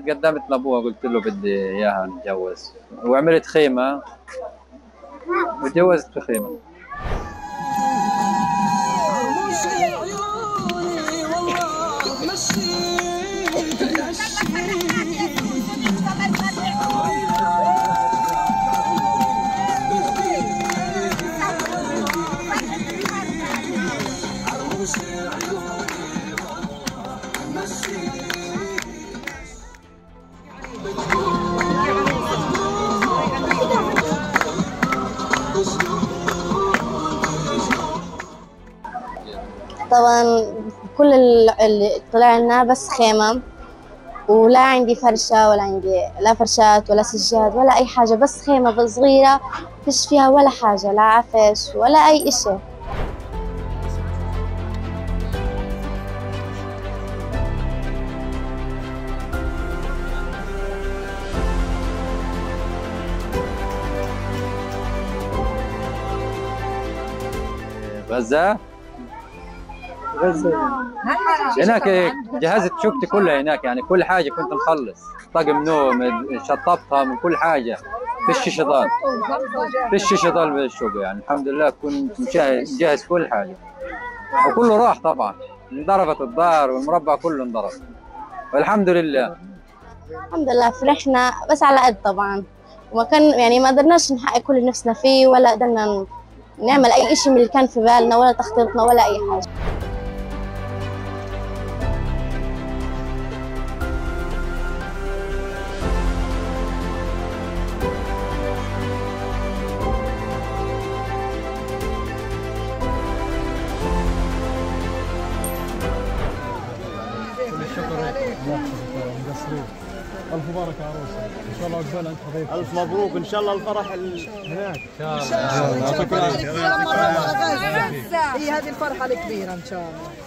قدمت لابوها قلت له بدي اياها نتجوز، وعملت خيمه وتجوزت في خيمه. طبعا كل اللي طلع لنا بس خيمة، ولا عندي فرشة ولا عندي لا فرشات ولا سجاد ولا أي حاجة، بس خيمة صغيرة فيش فيها ولا حاجة، لا عفش ولا أي إشي. غزة هناك جهزت شقتي كلها هناك، يعني كل حاجة كنت مخلص، طقم نوم، شطبتها من كل حاجة، فيش شيء ضال، فيش شيء ضال بالشقة، يعني الحمد لله كنت مجهز كل حاجة، وكله راح طبعا، انضربت الدار والمربع كله انضرب، والحمد لله. الحمد لله فرحنا بس على قد طبعا، وما كان يعني ما قدرناش نحقق كل اللي نفسنا فيه، ولا قدرنا نعمل أي إشي من اللي كان في بالنا، ولا تخطيطنا ولا أي حاجة. ألف مبارك يا عروسة، إن شاء الله عقبال أنت حبيبي. ألف مبروك، إن شاء الله الفرح هناك. إن شاء الله. هي هذه الفرحة الكبيرة إن شاء الله.